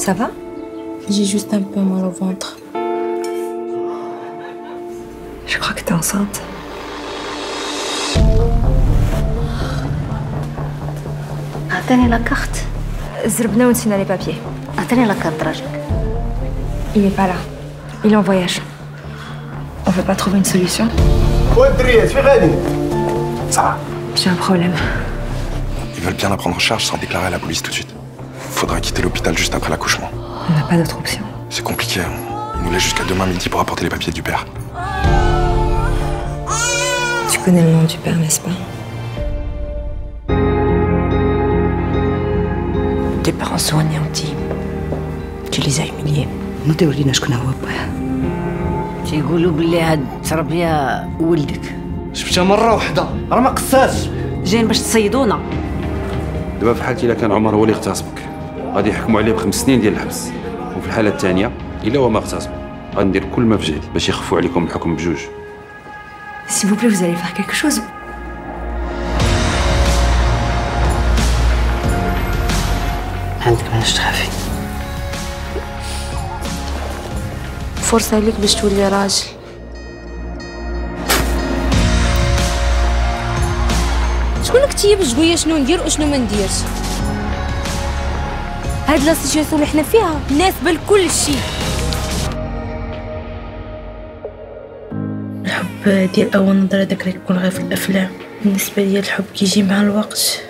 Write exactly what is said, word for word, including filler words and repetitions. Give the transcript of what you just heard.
Ça va? J'ai juste un peu mal au ventre. Je crois que t'es enceinte. أعطيني لا كارت. زربنا ونسينا les papiers. أعطيني لا كارت راجلك. Il est pas là. Il est en voyage. On peut pas trouver une solution? Ça va. J'ai un problème. Ils veulent bien la prendre en charge sans déclarer à la police tout de suite. Faudra quitter l'hôpital juste après l'accouchement. On n'a pas d'autre option. C'est compliqué. Hein. Ils nous laissent jusqu'à demain midi pour apporter les papiers du père. Tu connais le nom du père, n'est-ce pas? Tes parents sont anéantis. Tu les as humiliés. نوديو لينا شكون هو باه. تيقولوا بلي هاد تربيه ولدك. شفتها مره واحده راه ما قصاش. جايين باش تصيدونا. دابا في حالتي الا كان عمر هو اللي اغتصبك غادي يحكموا عليه بخمس سنين ديال الحبس، وفي الحاله الثانيه الا هو ما اغتصب غندير كل ما في جهدي باش يخفوا عليكم الحكم بجوج. S'il vous plaît, vous allez faire quelque chose. عندك علاش تخافي. فرصة ليك باش تولي راجل. شكون كتيب جويه شنو ندير وشنو ما نديرش؟ هاد لا سيتياسيون اللي حنا فيها مناسبة لكل شيء. الحب ديال أول نظرة داك اللي كيكون غير في الأفلام، بالنسبة ليا الحب كيجي مع الوقت.